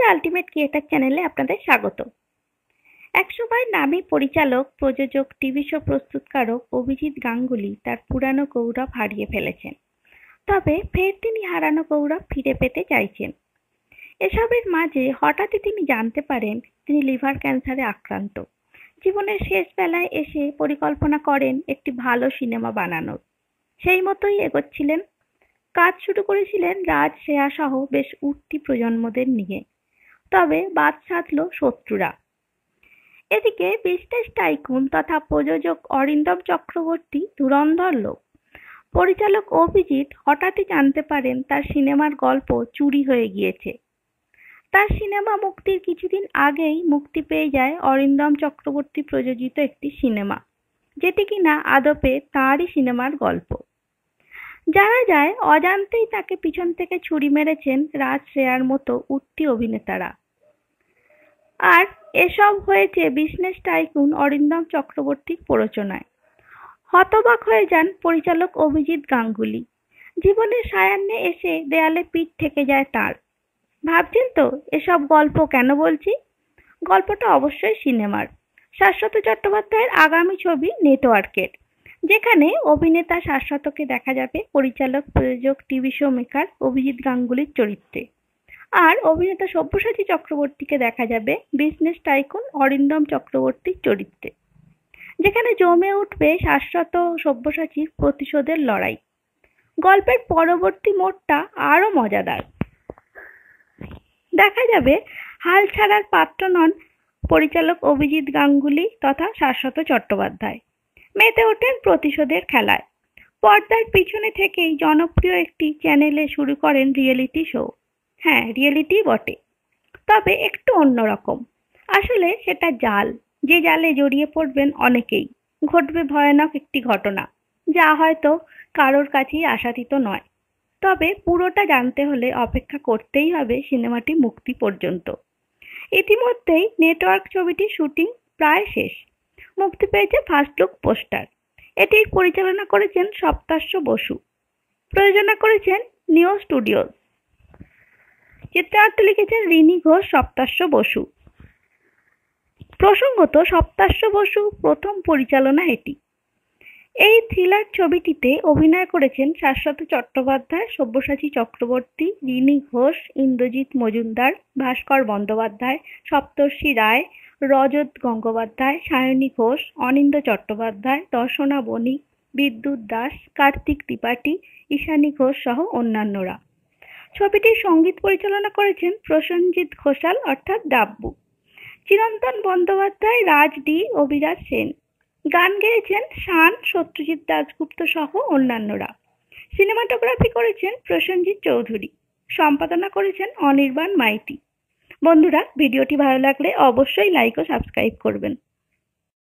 Ultimate creator চ্যানেলে আপনাদের স্বাগত। একসময় নামী পরিচালক, প্রযোজক, টিভি শো প্রস্তুতকারক অভিজিৎ গাঙ্গুলি তার পুরানো গৌরব হারিয়ে ফেলেছেন। তবে ফের তিনি হারানো গৌরব ফিরে পেতে চাইছেন। এসবের মাঝে হঠাৎই তিনি জানতে পারেন তিনি লিভার ক্যান্সারে আক্রান্ত। জীবনের শেষ বেলায় এসে পরিকল্পনা করেন একটি ভালো সিনেমা বানানোর। সেই মতোই এগোচ্ছিলেন। কাজ শুরু করেছিলেন রাজ, শ্রেয়া সহ বেশ উঠতি প্রজন্মদের নিয়ে। তবে বাদ সাধল শত্রুরা। এদিকে বিজনেস টাইকুন তথা প্রযোজক অরিন্দম চক্রবর্তী ধুরন্ধর লোক। পরিচালক অভিজিৎ হঠাৎই জানতে পারেন তার সিনেমার গল্প চুরি হয়ে গিয়েছে। তার সিনেমা মুক্তির কিছুদিন আগেই মুক্তি পেয়ে যায় অরিন্দম চক্রবর্তী প্রযোজিত একটি সিনেমা, যেটি কিনা আদপে তাঁরই সিনেমার গল্প। জানা যায় অজান্তেই তাকে পিছন থেকে ছুরি মেরেছেন রাজ, শ্রেয়ার মতো উঠতি অভিনেতারা। আর এসব হয়েছে বিজনেস টাইকুন অরিন্দম চক্রবর্তীর প্ররোচনায়। হতবাক হয়ে যান পরিচালক অভিজিৎ গাঙ্গুলি। জীবনের সায়ান্নে এসে দেয়ালে পিঠ ঠেকে যায় তাঁর। ভাবছেন তো এসব গল্প কেন বলছি? গল্পটা অবশ্যই সিনেমার। শাশ্বত চট্টোপাধ্যায়ের আগামী ছবি নেটওয়ার্কের, যেখানে অভিনেতা শাশ্বতকে দেখা যাবে পরিচালক, প্রযোজক, টিভি শো মেকার অভিজিৎ গাঙ্গুলির চরিত্রে। আর অভিনেতা সব্যসাচী চক্রবর্তীকে দেখা যাবে বিজনেস টাইকুন অরিন্দম চক্রবর্তীর চরিত্রে, যেখানে জমে উঠবে শাশ্বত সব্যসাচীর প্রতিশোধের লড়াই। গল্পের পরবর্তী মোড়টা আরো মজাদার। দেখা যাবে হাল ছাড়ার পাত্র নন পরিচালক অভিজিৎ গাঙ্গুলি তথা শাশ্বত চট্টোপাধ্যায়। মেতে ওঠেন প্রতিশোধের খেলায়। পর্দার পিছনে থেকেই জনপ্রিয় একটি চ্যানেলে শুরু করেন রিয়েলিটি শো। হ্যাঁ, রিয়েলিটি বটে, তবে একটু অন্যরকম। আসলে সেটা জাল, যে জালে জড়িয়ে পড়বেন অনেকেই। ঘটবে ভয়ানক একটি ঘটনা, যা হয়তো কারোর কাছেই আশাতীত নয়। তবে পুরোটা জানতে হলে অপেক্ষা করতেই হবে সিনেমাটি মুক্তি পর্যন্ত। ইতিমধ্যেই নেটওয়ার্ক ছবিটির শুটিং প্রায় শেষ। মুক্তি পেয়েছে ফার্স্ট লুক পোস্টার। এটির পরিচালনা করেছেন সত্যাশ্ব বসু, প্রযোজনা করেছেন নিও স্টুডিওস, চিত্রনাট্য লিখেছেন রিনি ঘোষ, সত্যাশ্ব বসু। প্রসঙ্গত, সত্যাশ্ব বসু প্রথম পরিচালনা এটি। এই থ্রিলার ছবিটিতে অভিনয় করেছেন শাশ্বত চট্টোপাধ্যায়, সব্যসাচী চক্রবর্তী, রিনি ঘোষ, ইন্দ্রজিৎ মজুমদার, ভাস্কর বন্দ্যোপাধ্যায়, সপ্তর্ষি রায়, রজত গঙ্গোপাধ্যায়, সায়নী ঘোষ, অনিন্দ্য চট্টোপাধ্যায়, দর্শনা বণিক, বিদ্যুৎ দাস, কার্তিক ত্রিপাঠী, ঈশানী ঘোষ সহ অন্যান্যরা। ছবিটির সঙ্গীত পরিচালনা করেছেন প্রসেনজিৎ ঘোষাল অর্থাৎ ডাব্বু, চিরন্তন বন্দ্যোপাধ্যায়, রাজ ডি, অভিরাজ সেন। গান গেয়েছেন শান, সত্যজিৎ দাশগুপ্ত সহ অন্যান্যরা। সিনেমাটোগ্রাফি করেছেন প্রসেনজিৎ চৌধুরী, সম্পাদনা করেছেন অনির্বাণ মাইতি। বন্ধুরা, ভিডিওটি ভালো লাগলে অবশ্যই লাইক ও সাবস্ক্রাইব করবেন।